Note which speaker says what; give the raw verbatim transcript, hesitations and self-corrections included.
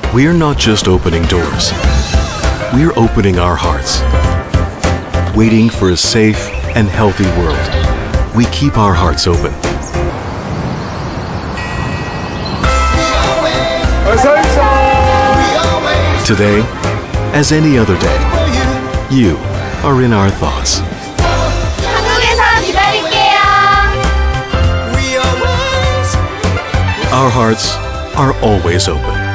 Speaker 1: We're not just opening doors. We're opening our hearts. Waiting for a safe and healthy world. We keep our hearts open. Today, as any other day, you are in our thoughts. Our hearts are always open.